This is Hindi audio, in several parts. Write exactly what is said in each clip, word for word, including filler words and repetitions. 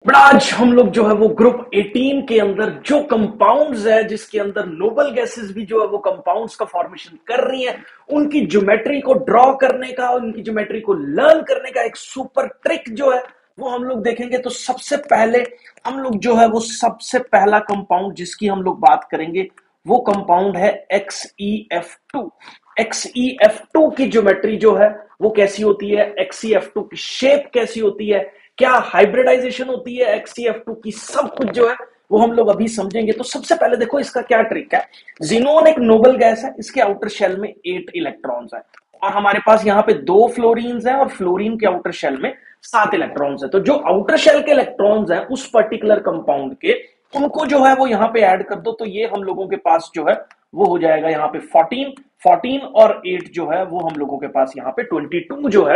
बड़ा आज हम लोग जो है वो ग्रुप अठारह के अंदर जो कंपाउंड्स है जिसके अंदर नोबल गैसेस भी जो है वो कंपाउंड्स का फॉर्मेशन कर रही हैं, उनकी ज्योमेट्री को ड्रॉ करने का, उनकी ज्योमेट्री को लर्न करने का एक सुपर ट्रिक जो है वो हम लोग देखेंगे। तो सबसे पहले हम लोग जो है वो सबसे पहला कंपाउंड जिसकी हम लोग बात करेंगे वो कंपाउंड है X E F two. X E F two की ज्योमेट्री जो है वो कैसी होती है, एक्स ई एफ टू की शेप कैसी होती है, क्या हाइब्रिडाइजेशन होती है एक्स ई एफ टू की, सब कुछ जो है वो हम लोग अभी समझेंगे। तो सबसे पहले देखो इसका क्या ट्रिक है। जीनोन एक नोबल गैस है, इसके आउटर शेल में एट इलेक्ट्रॉन्स है और हमारे पास यहाँ पे दो फ्लोरीन्स हैं और फ्लोरीन के आउटर शेल में सात इलेक्ट्रॉन्स है। तो जो आउटर शेल के इलेक्ट्रॉन्स हैं उस पर्टिकुलर कंपाउंड के, उनको जो है वो यहाँ पे ऐड कर दो, तो ये हम लोगों के पास जो है वो हो जाएगा यहाँ पे फोर्टीन। फोर्टीन और एट जो है वो हम लोगों के पास यहाँ पे ट्वेंटी टू जो है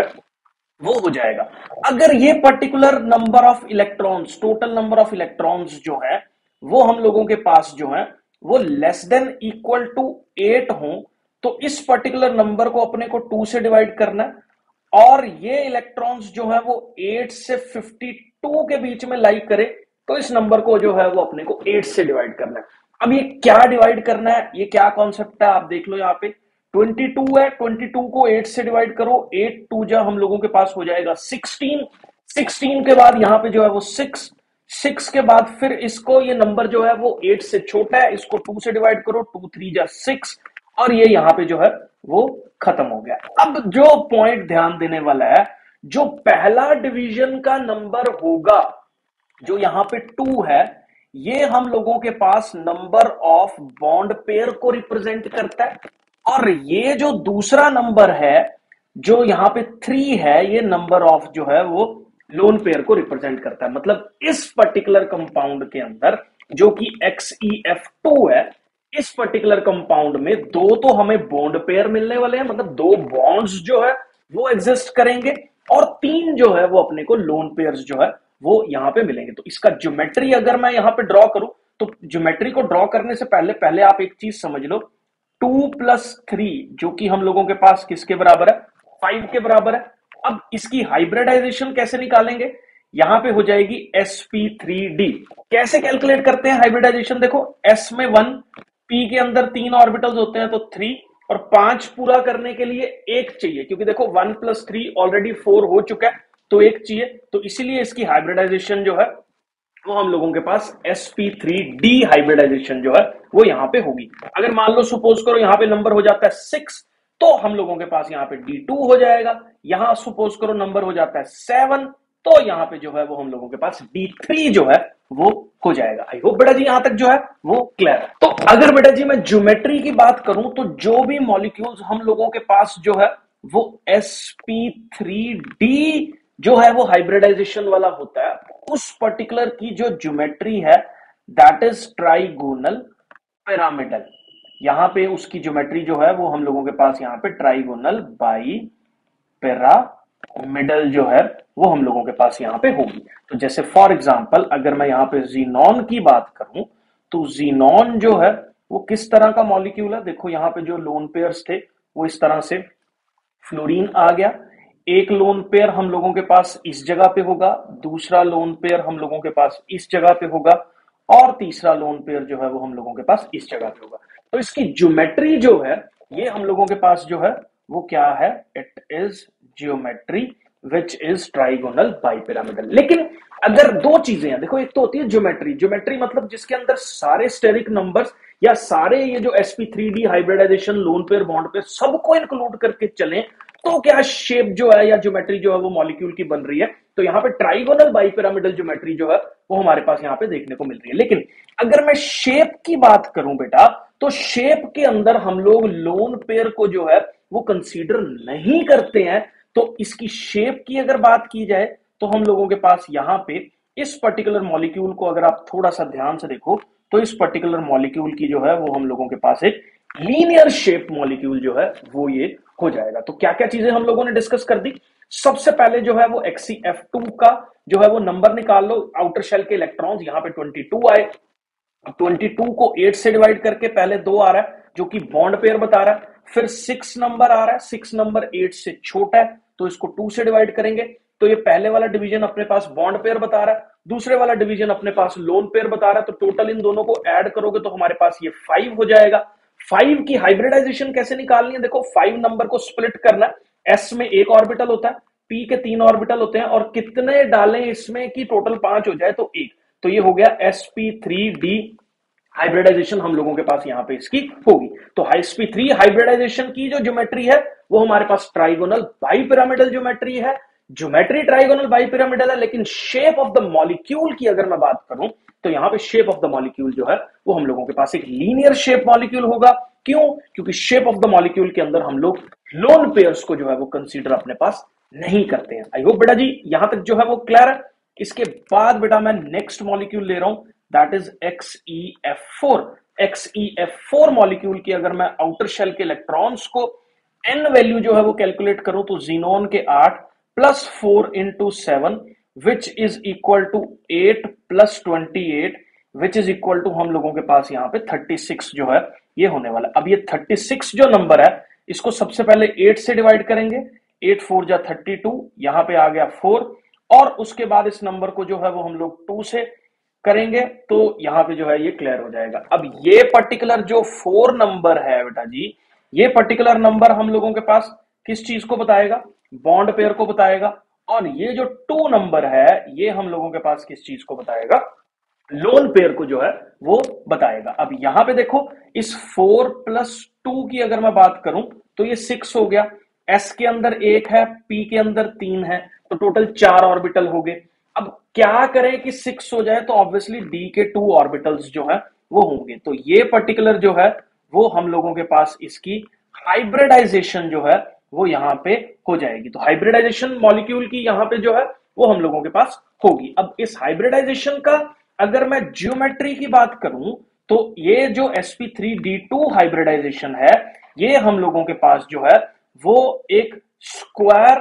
वो हो जाएगा। अगर ये particular number of electrons, total number of electrons जो है वो हम लोगों के पास जो है वो less than equal to eight हो, तो इस पर्टिकुलर नंबर को अपने को टू से डिवाइड करना है और ये इलेक्ट्रॉन्स जो है वो एट से फिफ्टी टू के बीच में लाई करे, तो इस नंबर को जो है वो अपने को एट से डिवाइड करना है। अब ये क्या डिवाइड करना है, ये क्या कॉन्सेप्ट है आप देख लो। यहाँ पे ट्वेंटी टू है, ट्वेंटी टू को एट से डिवाइड करो, एट टू जा हम लोगों के पास हो जाएगा सिक्सटीन। सिक्सटीन के बाद यहाँ पे जो है वो सिक्स, सिक्स के बाद फिर इसको, ये नंबर जो है वो एट से छोटा है, इसको टू से डिवाइड करो, टू थ्री जा सिक्स और ये यहाँ पे जो है वो खत्म हो गया। अब जो पॉइंट ध्यान देने वाला है, जो पहला डिवीजन का नंबर होगा जो यहाँ पे टू है, ये हम लोगों के पास नंबर ऑफ बॉन्ड पेयर को रिप्रेजेंट करता है और ये जो दूसरा नंबर है जो यहाँ पे थ्री है, ये नंबर ऑफ जो है वो लोन पेयर को रिप्रेजेंट करता है। मतलब इस पर्टिकुलर कंपाउंड के अंदर जो कि एक्स ई एफ टू है, इस पर्टिकुलर कंपाउंड में दो तो हमें बॉन्ड पेयर मिलने वाले हैं, मतलब दो बॉन्ड्स जो है वो एग्जिस्ट करेंगे और तीन जो है वो अपने को लोन पेयर्स जो है वो यहां पे मिलेंगे। तो इसका ज्योमेट्री अगर मैं यहां पे ड्रॉ करूं, तो ज्योमेट्री को ड्रॉ करने से पहले पहले आप एक चीज समझ लो, टू प्लस थ्री जो कि हम लोगों के पास किसके बराबर है, फाइव के बराबर है। अब इसकी हाइब्रिडाइजेशन कैसे निकालेंगे, यहां पे हो जाएगी एस पी थ्री डी। कैसे कैलकुलेट करते हैं हाइब्रिडाइजेशन, देखो एस में वन, पी के अंदर तीन ऑर्बिटल्स होते हैं तो थ्री, और पांच पूरा करने के लिए एक चाहिए, क्योंकि देखो one plus three already four हो चुका है तो एक चाहिए, तो इसीलिए इसकी हाइब्रिडाइजेशन जो है वो हम लोगों के पास s P three d hybridisation जो है वो यहां पे होगी। अगर मान लो सपोज करो यहां पे नंबर हो जाता है सिक्स, तो हम लोगों के पास यहां पे डी टू हो जाएगा। यहां सपोज करो नंबर हो जाता है सेवन, तो यहां पे जो है वो हम लोगों के पास डी थ्री जो है वो हो जाएगा। आई होप बेटा जी यहां तक जो है वो क्लियर है। तो अगर बेटा जी मैं ज्योमेट्री की बात करूं, तो जो भी मॉलिक्यूल्स हम लोगों के पास जो है वो एस पी थ्री डी जो है वो हाइब्रिडाइजेशन वाला होता है, उस पर्टिकुलर की जो ज्योमेट्री है दैट इज ट्राइगोनल पिरामिडल। यहां पे उसकी ज्योमेट्री जो है वो हम लोगों के पास यहाँ पे ट्राइगोनल बाई पिरामिडल जो है वो हम लोगों के पास यहाँ पे होगी। तो जैसे फॉर एग्जांपल अगर मैं यहाँ पे जीनॉन की बात करूं, तो जीनॉन जो है वो किस तरह का मॉलिक्यूल है, देखो यहाँ पे जो लोन पेयर्स थे वो इस तरह से, फ्लोरीन आ गया, एक लोन पेयर हम लोगों के पास इस जगह पे होगा, दूसरा लोन पेयर हम लोगों के पास इस जगह पे होगा और तीसरा लोन पेयर जो है वो हम लोगों के पास इस जगह पे होगा। तो इसकी ज्योमेट्री जो है ये हम लोगों के पास जो है वो क्या है, it is geometry which is trigonal bipyramidal. लेकिन अगर दो चीजें हैं, देखो एक तो होती है ज्योमेट्री, ज्योमेट्री मतलब जिसके अंदर सारे स्टेरिक नंबर्स या सारे ये जो s P three d hybridisation, lone pair, bond pair सबको इंक्लूड करके चले, तो क्या शेप जो है या ज्योमेट्री जो है वो मॉलिक्यूल की बन रही है। तो यहाँ पे ट्राइगोनल बाइपिरामिडल ज्योमेट्री जो है वो हमारे पास यहाँ पे देखने को मिल रही है। लेकिन अगर मैं शेप की बात करूं बेटा, तो शेप के अंदर हम लोग लोन पेयर को जो है वो कंसीडर नहीं करते हैं। तो इसकी शेप की अगर बात की जाए तो हम लोगों के पास यहाँ पे इस पर्टिकुलर मॉलिक्यूल को अगर आप थोड़ा सा ध्यान से देखो, तो इस पर्टिकुलर मॉलिक्यूल की जो है वो हम लोगों के पास एक लीनियर शेप मॉलिक्यूल जो है वो ये हो जाएगा। तो क्या क्या चीजें हम लोगों ने डिस्कस कर दी। सबसे पहले जो है वो एक्स ई एफ टू का जो है वो नंबर निकाल लो, आउटर शेल के इलेक्ट्रॉन्स यहाँ पे ट्वेंटी टू आए, ट्वेंटी टू को एट से डिवाइड करके पहले दो आ रहा है जो कि बॉन्ड पेयर बता रहा है, फिर सिक्स नंबर आ रहा है, सिक्स नंबर एट से छोटा है तो इसको टू से डिवाइड करेंगे, तो ये पहले वाला डिवीजन अपने पास बॉन्ड पेयर बता रहा है, दूसरे वाला डिवीजन अपने पास लोन पेयर बता रहा है, तो टोटल इन दोनों को ऐड करोगे तो हमारे पास ये फाइव हो जाएगा। फाइव की हाइब्रिडाइजेशन कैसे निकालनी है? देखो, फाइव नंबर को स्प्लिट करना है। एस में एक ऑर्बिटल होता है, पी के तीन ऑर्बिटल होते हैं, और कितने डालें इसमें कि टोटल पांच हो जाए? तो एक। तो ये हो गया s P three d hybridisation हम लोगों के पास यहां पे इसकी होगी। तो एस पी थ्री हाइब्रिडाइजेशन की जो ज्योमेट्री है वो हमारे पास ट्राइगोनल बाइपिरामिडल ज्योमेट्री है। ज्योमेट्री ट्राइगोनल बाइपिरामिडल है, लेकिन शेप ऑफ द मॉलिक्यूल की अगर मैं बात करूं तो यहां पे शेप ऑफ द मॉलिक्यूल जो है वो हम लोगों के पास एक लीनियर शेप मॉलिक्यूल होगा। क्यों? क्योंकि शेप ऑफ द मॉलिक्यूल के अंदर हम लोग लोन पेयर्स को जो है वो कंसीडर अपने पास नहीं करते हैं। आई होप बेटा जी यहां तक जो है वो क्लियर है। इसके बाद बेटा मैं नेक्स्ट मॉलिक्यूल ले रहा हूं, that is X E F four. X E F four molecule की अगर मैं आउटर शेल के इलेक्ट्रॉन्स को एन वैल्यू जो है वो कैलकुलेट करूं तो जीनोन के आठ plus four into seven which is equal to eight plus twenty eight which is equal to हम लोगों के पास यहां पे थर्टी सिक्स जो है ये होने वाला। अब ये थर्टी सिक्स जो नंबर है इसको सबसे पहले एट से डिवाइड करेंगे, एट फोर जा थर्टी टू, यहां पे आ गया फोर, और उसके बाद इस नंबर को जो है वो हम लोग टू से करेंगे तो यहां पे जो है ये क्लियर हो जाएगा। अब ये पर्टिकुलर जो फोर नंबर है बेटा जी, ये पर्टिकुलर नंबर हम लोगों के पास किस चीज को बताएगा? बॉन्ड पेयर को बताएगा। और ये जो टू नंबर है ये हम लोगों के पास किस चीज को बताएगा? लोन पेयर को जो है वो बताएगा। अब यहां पे देखो, इस फोर प्लस टू की अगर मैं बात करूं तो ये सिक्स हो गया। एस के अंदर एक है, पी के अंदर तीन है, तो टोटल चार ऑर्बिटल हो गए। अब क्या करें कि सिक्स हो जाए? तो ऑब्वियसली डी के टू ऑर्बिटल्स जो है वो होंगे। तो ये पर्टिकुलर जो है वो हम लोगों के पास इसकी हाइब्रिडाइजेशन जो है वो यहां पे हो जाएगी। तो हाइब्रिडाइजेशन मॉलिक्यूल की यहां पे जो है वो हम लोगों के पास होगी। अब इस हाइब्रिडाइजेशन का अगर मैं ज्योमेट्री की बात करूं तो ये जो s P three d two hybridisation है ये हम लोगों के पास जो है वो एक स्क्वायर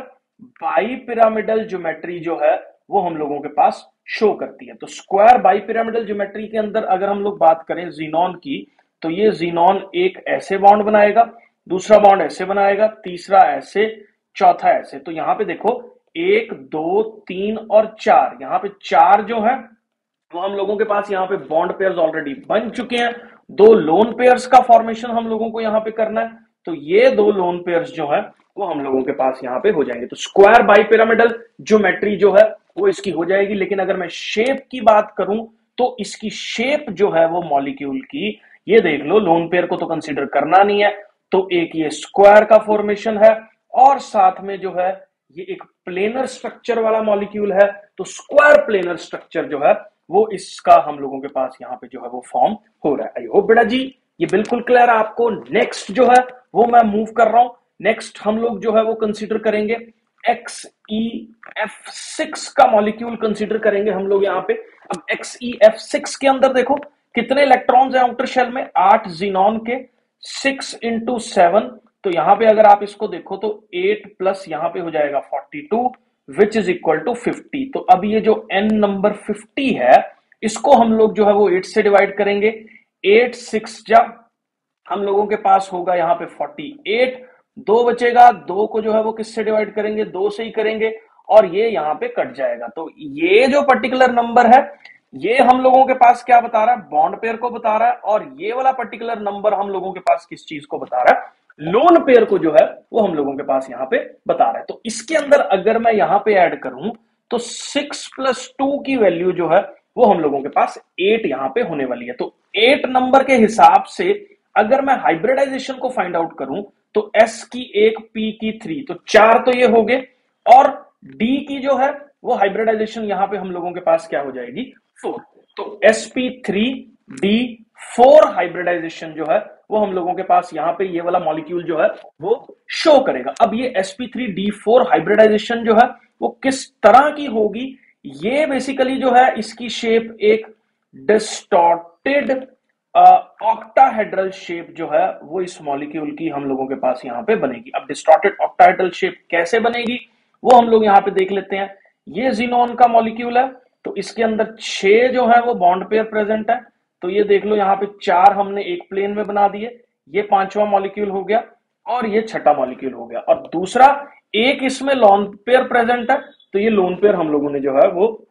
बाइपिरामिडल ज्योमेट्री जो है वो हम लोगों के पास शो करती है। तो स्क्वायर बाइपिरामिडल ज्योमेट्री के अंदर अगर हम लोग बात करें जीनोन की, तो ये जीनोन एक ऐसे बॉन्ड बनाएगा, दूसरा बॉन्ड ऐसे बनाएगा, तीसरा ऐसे, चौथा ऐसे। तो यहां पे देखो एक, दो, तीन और चार, यहां पे चार जो है वो हम लोगों के पास यहाँ पे बॉन्ड पेयर्स ऑलरेडी बन चुके हैं। दो लोन पेयर्स का फॉर्मेशन हम लोगों को यहाँ पे करना है, तो ये दो लोन पेयर्स जो है वो हम लोगों के पास यहाँ पे हो जाएंगे। तो स्क्वायर बाइपिरामिडल ज्योमेट्री जो है वो इसकी हो जाएगी। लेकिन अगर मैं शेप की बात करूं तो इसकी शेप जो है वो मॉलिक्यूल की, ये देख लो, लोन पेयर को तो कंसिडर करना नहीं है, तो एक ये स्क्वायर का फॉर्मेशन है और साथ में जो है ये एक प्लेनर स्ट्रक्चर वाला मॉलिक्यूल है। तो स्क्वायर प्लेनर स्ट्रक्चर जो है वो इसका हम लोगों के पास यहाँ पे जो है वो फॉर्म हो रहा है। आई होप बेटा जी ये बिल्कुल क्लियर है आपको। नेक्स्ट जो है वो मैं मूव कर रहा हूं। नेक्स्ट हम लोग जो है वो कंसीडर करेंगे एक्स ई एफ सिक्स का मॉलिक्यूल कंसीडर करेंगे हम लोग यहाँ पे। अब एक्स ई एफ सिक्स के अंदर देखो कितने इलेक्ट्रॉन्स हैं आउटर शेल में? आठ जीनोन के, सिक्स इंटू सेवन, तो यहां पे अगर आप इसको देखो तो एट प्लस यहां पे हो जाएगा forty two which is equal to fifty. तो अब ये जो एन नंबर फिफ्टी है इसको हम लोग जो है वो एट से डिवाइड करेंगे। एट सिक्स जा हम लोगों के पास होगा यहाँ पे फोर्टी एट, दो बचेगा, दो को जो है वो किससे डिवाइड करेंगे? दो से ही करेंगे, और ये यहाँ पे कट जाएगा। तो ये जो पर्टिकुलर नंबर है ये हम लोगों के पास क्या बता रहा है? बॉन्ड पेयर को बता रहा है। और ये वाला पर्टिकुलर नंबर हम लोगों के पास किस चीज को बता रहा है? लोन पेयर को जो है वो हम लोगों के पास यहाँ पे बता रहा है। तो इसके अंदर अगर मैं यहाँ पे ऐड करूं तो सिक्स प्लस टू की वैल्यू जो है वो हम लोगों के पास एट यहाँ पे होने वाली है। तो एट नंबर के हिसाब से अगर मैं हाइब्रिडाइजेशन को फाइंड आउट करूं तो एस की एक, पी की थ्री, तो चार तो ये हो गए, और डी की जो है वो हाइब्रिडाइजेशन यहाँ पे हम लोगों के पास क्या हो जाएगी? फोर। तो s P three d four hybridisation जो है वो हम लोगों के पास यहाँ पे ये वाला मॉलिक्यूल जो है वो शो करेगा। अब ये s P three d four hybridisation जो है वो किस तरह की होगी? ये बेसिकली जो है इसकी शेप एक डिस्टॉर्टेड ऑक्टाहेड्रल शेप जो है वो इस मॉलिक्यूल की हम लोगों के पास यहाँ पे बनेगी। अब डिस्टॉर्टेड ऑक्टाहेड्रल शेप कैसे बनेगी वो हम लोग यहाँ पे देख लेते हैं। ये जीनोन का मॉलिक्यूल है, तो इसके अंदर छह जो है वो बॉन्ड पेयर प्रेजेंट है। तो ये देख लो यहाँ पे चार हमने एक प्लेन में बना दिए, ये पांचवा मॉलिक्यूल हो गया और ये छठा मॉलिक्यूल हो गया। और दूसरा एक इसमें लोन पेयर प्रेजेंट है, तो ये लोन पेयर हम लोगों ने जो है वो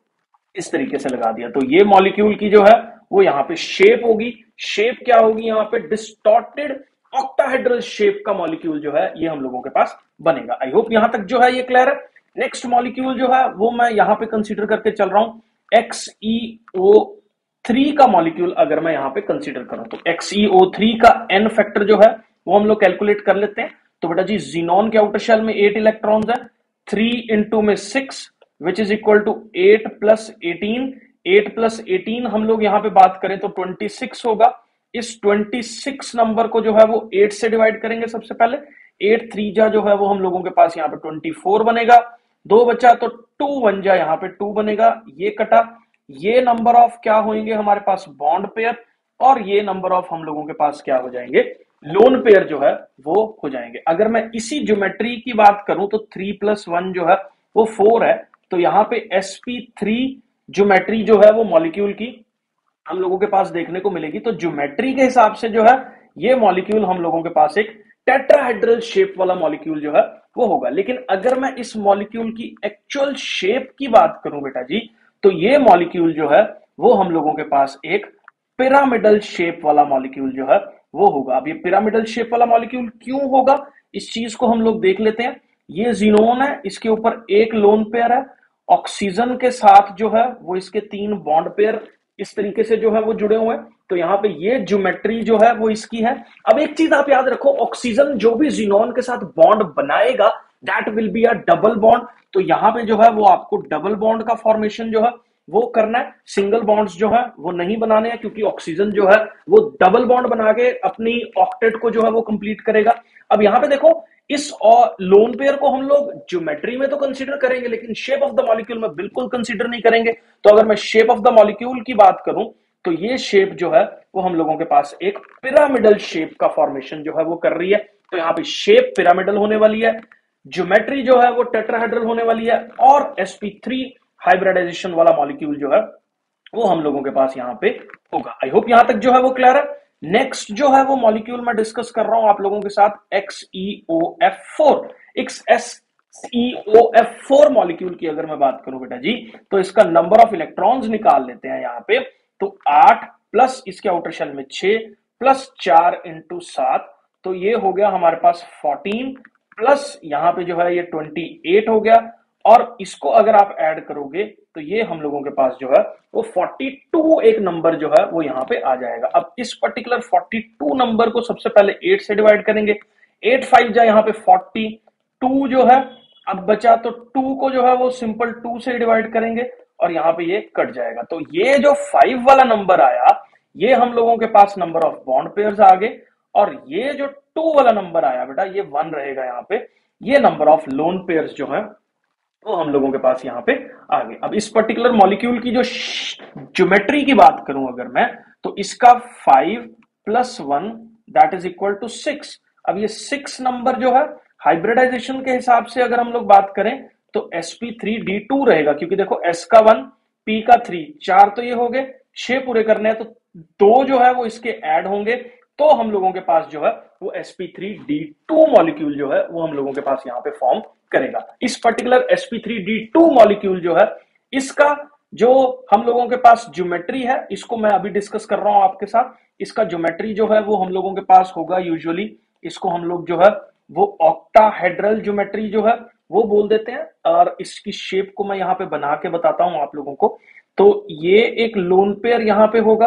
इस तरीके से लगा दिया। तो ये मॉलिक्यूल की जो है वो यहाँ पे शेप होगी। शेप क्या होगी यहाँ पे? डिस्टॉर्टेड ऑक्टाहेड्रल शेप का मॉलिक्यूल जो है ये हम लोगों के पास बनेगा। आई होप यहां तक जो है ये क्लियर है। नेक्स्ट मॉलिक्यूल जो है वो मैं यहां पे कंसीडर करके चल रहा हूं एक्स ई ओ थ्री का मॉलिक्यूल। अगर मैं यहां पे कंसीडर करूं तो एक्स ई ओ थ्री का एन फैक्टर जो है वो हम लोग कैलकुलेट कर लेते हैं। तो बेटा जी जीनोन के आउटर शेल में एट इलेक्ट्रॉन्स है, थ्री इंटू में six which is equal to eight plus eighteen. Eight plus eighteen हम लोग यहां पे बात करें तो ट्वेंटी सिक्स होगा। इस ट्वेंटी सिक्स नंबर को जो है वो एट से डिवाइड करेंगे सबसे पहले। एट थ्री जा जो है वो हम लोगों के पास यहाँ पे ट्वेंटी फोर बनेगा। दो बचा तो टू वन जा यहाँ पे टू बनेगा। ये कटा, ये नंबर ऑफ क्या होंगे हमारे पास? Bond pair. और ये नंबर ऑफ हम लोगों के पास क्या हो जाएंगे? लोन पेयर जो है वो हो जाएंगे। अगर मैं इसी ज्योमेट्री की बात करूं तो थ्री प्लस वन जो है वो फोर है। तो यहाँ पे एस पी थ्री ज्योमेट्री जो है वो मॉलिक्यूल की हम लोगों के पास देखने को मिलेगी। तो ज्योमेट्री के हिसाब से जो है ये मॉलिक्यूल हम लोगों के पास एक टेट्राहेड्रल शेप वाला मॉलिक्यूल जो है वो होगा। लेकिन अगर मैं इस मॉलिक्यूल की एक्चुअल शेप की बात करूं बेटा जी, तो ये मॉलिक्यूल जो है वो हम लोगों के पास एक पिरामिडल शेप वाला मॉलिक्यूल जो है वो होगा। अब ये पिरामिडल शेप वाला मॉलिक्यूल क्यों होगा, इस चीज को हम लोग देख लेते हैं। ये जीनोन है, इसके ऊपर एक लोन पेयर है। ऑक्सीजन के साथ जो है वो इसके तीन बॉन्ड पेयर इस तरीके से जो है वो जुड़े हुए हैं। तो यहाँ पे ये ज्योमेट्री जो है वो इसकी है। अब एक चीज आप याद रखो, ऑक्सीजन जो भी जीनोन के साथ बॉन्ड बनाएगा that will be a double bond. तो यहाँ पे जो है वो आपको डबल बॉन्ड का फॉर्मेशन जो है वो करना है। सिंगल बॉन्ड्स जो है वो नहीं बनाने हैं, क्योंकि ऑक्सीजन जो है वो डबल बॉन्ड बना के अपनी ऑक्टेट को जो है वो कंप्लीट करेगा। अब यहाँ पे देखो, इस और लोन पेयर को हम लोग ज्योमेट्री में तो कंसीडर करेंगे लेकिन शेप ऑफ द मॉलिक्यूल में बिल्कुल कंसीडर नहीं करेंगे। तो अगर मैं शेप ऑफ द मॉलिक्यूल की बात करूं तो ये शेप जो है वो हम लोगों के पास एक पिरामिडल शेप का फॉर्मेशन जो है वो कर रही है। तो यहाँ पे शेप पिरामिडल होने वाली है, ज्योमेट्री जो है वो टेट्राहेड्रल होने वाली है, और एस पी थ्री हाइब्रिडाइजेशन वाला मॉलिक्यूल जो है वो हम लोगों के पास यहाँ पे होगा। आई होप यहां तक जो है वो क्लियर है। नेक्स्ट जो है वो मॉलिक्यूल मैं डिस्कस कर रहा हूं आप लोगों के साथ X E O F four. X S E O F four molecule की अगर मैं बात करूं बेटा जी, तो इसका नंबर ऑफ इलेक्ट्रॉन्स निकाल लेते हैं यहाँ पे। तो आठ प्लस इसके आउटर शेल में छह प्लस चार इंटू सात, तो ये हो गया हमारे पास फोर्टीन, प्लस यहाँ पे जो है ये ट्वेंटी एट हो गया। और इसको अगर आप ऐड करोगे तो ये हम लोगों के पास जो है वो फोर्टी टू एक नंबर जो है वो यहाँ पे आ जाएगा। अब इस पर्टिकुलर फोर्टी टू नंबर को सबसे पहले एट से डिवाइड करेंगे। एट फाइव जा यहाँ पे फोर्टी टू जो है, अब बचा तो टू को जो है वो सिंपल टू से डिवाइड करेंगे और यहाँ पे ये कट जाएगा। तो ये जो फाइव वाला नंबर आया ये हम लोगों के पास नंबर ऑफ बॉन्ड पेयर्स आ गए, और ये जो टू वाला नंबर आया बेटा ये वन रहेगा यहाँ पे। ये नंबर ऑफ लोन पेयर्स जो है वो हम लोगों के पास यहाँ पे आ गए। अब इस पर्टिकुलर मॉलिक्यूल की जो ज्योमेट्री की बात करूं अगर मैं, तो इसका five plus one that is equal to six. अब ये सिक्स नंबर जो है हाइब्रिडाइजेशन के हिसाब से अगर हम लोग बात करें तो s P three d two रहेगा, क्योंकि देखो एस का वन पी का थ्री, चार तो ये हो गए, छह पूरे करने हैं तो दो जो है वो इसके ऐड होंगे। तो हम लोगों के पास जो है वो s P three d two molecule जो है वो हम लोगों के पास यहाँ पे फॉर्म करेगा। इस particular s P three d two molecule जो है इसका जो हम लोगों के पास ज्योमेट्री है इसको मैं अभी डिस्कस कर रहा हूं आपके साथ। इसका ज्योमेट्री जो है वो हम लोगों के पास होगा, यूजुअली इसको हम लोग जो है वो ऑक्टाहेड्रल ज्योमेट्री जो है वो बोल देते हैं। और इसकी शेप को मैं यहाँ पे बना के बताता हूं आप लोगों को। तो ये एक लोन पेयर यहाँ पे होगा,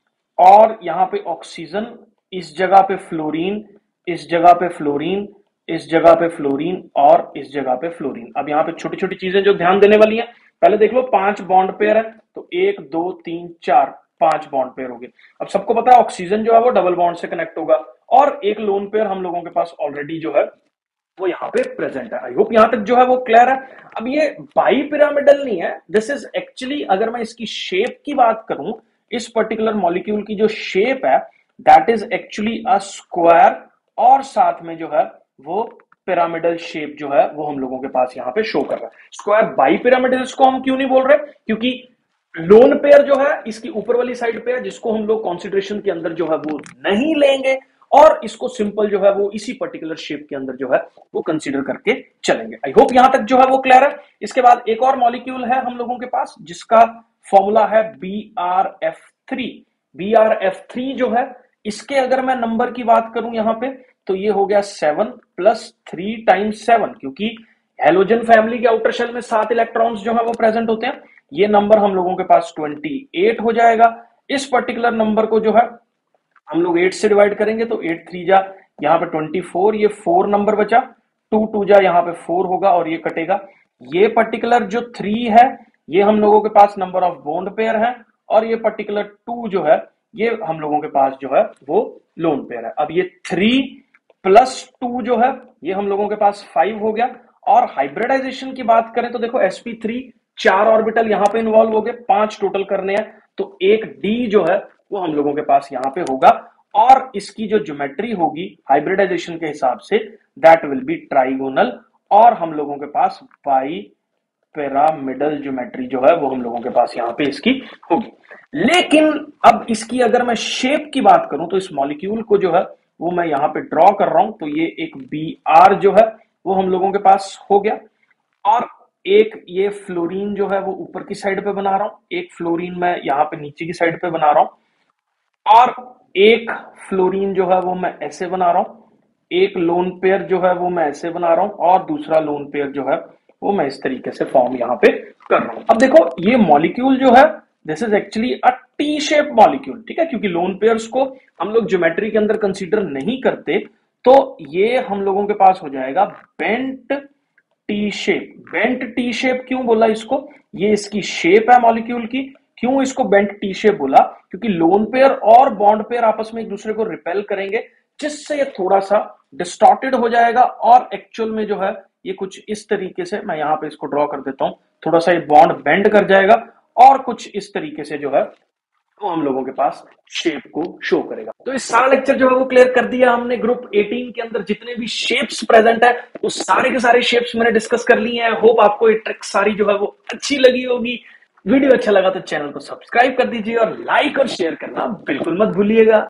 और यहाँ पे ऑक्सीजन, इस जगह पे फ्लोरीन, इस जगह पे फ्लोरीन, इस जगह पे फ्लोरीन, और इस जगह पे फ्लोरीन। अब यहाँ पे छोटी छोटी चीजें जो ध्यान देने वाली हैं, पहले देख लो पांच बॉन्ड पेयर है, तो एक दो तीन चार, पांच बॉन्ड पेयर हो गए। अब सबको पता है ऑक्सीजन जो है वो डबल बॉन्ड से कनेक्ट होगा, और एक लोन पेयर हम लोगों के पास ऑलरेडी जो है वो यहाँ पे प्रेजेंट है। आई होप यहां तक जो है वो क्लियर है। अब ये बाई पिरामिडल नहीं है, दिस इज एक्चुअली, अगर मैं इसकी शेप की बात करूं, इस पर्टिकुलर मॉलिक्यूल की जो शेप है that is actually a square, और साथ में जो है वो पिरामिडल शेप जो है वो हम लोगों के पास यहाँ पे शो कर रहा है। स्क्वायर बाई पिरामिडल इसको हम क्यों नहीं बोल रहे, क्योंकि लोन पेयर जो है इसकी ऊपर वाली साइड पे है, जिसको हम लोग कॉन्सिडरेशन के अंदर जो है वो नहीं लेंगे, और इसको सिंपल जो है वो इसी पर्टिकुलर शेप के अंदर जो है वो कंसीडर करके चलेंगे। आई होप यहां तक जो है वो क्लियर है। इसके बाद एक और मॉलिक्यूल है हम लोगों के पास जिसका फॉर्मूला है B R F three. B R F three जो है, इसके अगर मैं नंबर की बात करूं यहां पे, तो ये हो गया seven plus three times seven, क्योंकि हेलोजन फैमिली के आउटर शेल में सात इलेक्ट्रॉन्स जो है वो प्रेजेंट होते हैं। ये नंबर हम लोगों के पास ट्वेंटी एट हो जाएगा। इस पर्टिकुलर नंबर को जो है हम लोग एट से डिवाइड करेंगे, तो एट थ्री जा यहाँ पे ट्वेंटी फोर, ये फोर नंबर बचा, टू टू जा यहाँ पे फोर होगा और ये कटेगा। ये पर्टिकुलर जो थ्री है, ये हम लोगों के पास नंबर ऑफ बॉन्ड पेयर है, और ये पर्टिकुलर टू जो है, ये हम लोगों के पास जो है वो लोन पेयर है। अब ये थ्री प्लस टू जो है, ये हम लोगों के पास फाइव हो गया। और हाइब्रिडाइजेशन की बात करें तो देखो एस पी थ्री, चार ऑर्बिटल यहां पे इन्वॉल्व हो गए, पांच टोटल करने हैं, तो एक डी जो है वो हम लोगों के पास यहां पे होगा। और इसकी जो ज्योमेट्री होगी हाइब्रिडाइजेशन के हिसाब से, दैट विल बी ट्राइगोनल, और हम लोगों के पास बाई पिरामिडल ज्योमेट्री जो है वो हम लोगों के पास यहां पे इसकी होगी। लेकिन अब इसकी अगर मैं शेप की बात करूं, तो इस मॉलिक्यूल को जो है वो मैं यहां पे ड्रॉ कर रहा हूं, तो ये एक बी आर जो है वो हम लोगों के पास हो गया। और एक ये फ्लोरीन जो है वो ऊपर की साइड पे बना रहा हूं, एक फ्लोरीन मैं यहां पे नीचे की साइड पे बना रहा हूं, और एक फ्लोरीन जो है वो मैं ऐसे बना रहा हूं, एक लोन पेयर जो है वो मैं ऐसे बना रहा हूं, और दूसरा लोन पेयर जो है वो मैं इस तरीके से फॉर्म यहां पे कर रहा हूं। अब देखो ये मॉलिक्यूल जो है, this is actually a T shape molecule, ठीक है, क्योंकि लोन पेयर्स को हम लोग ज्योमेट्री के अंदर कंसीडर नहीं करते, तो ये हम लोगों के पास हो जाएगा bent T shape. Bent T shape क्यों बोला इसको, ये इसकी शेप है मॉलिक्यूल की। क्यों इसको बेंट टी शेप बोला, क्योंकि लोन पेयर और बॉन्ड पेयर आपस में एक दूसरे को रिपेल करेंगे, जिससे ये थोड़ा सा डिस्टॉर्टेड हो जाएगा, और एक्चुअल में जो है ये कुछ इस तरीके से, मैं यहां पे इसको ड्रॉ कर देता हूं, थोड़ा सा ये बॉन्ड बेंड कर जाएगा, और कुछ इस तरीके से जो है वो हम लोगों के पास शेप को शो करेगा। तो इस सारा लेक्चर जो है वो क्लियर कर दिया हमने। ग्रुप एटीन के अंदर जितने भी शेप्स प्रेजेंट है, वो सारे के सारे शेप्स मैंने डिस्कस कर लिए हैं। होप आपको ये ट्रिक सारी जो है वो अच्छी लगी होगी। वीडियो अच्छा लगा तो चैनल को सब्सक्राइब कर दीजिए, और लाइक और शेयर करना बिल्कुल मत भूलिएगा।